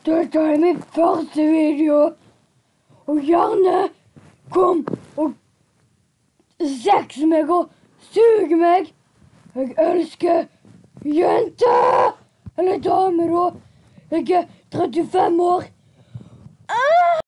Dette er min første video, og gjerne kom og sex meg og sug meg. Jeg elsker jenter, eller damer da. Jeg er 35 år.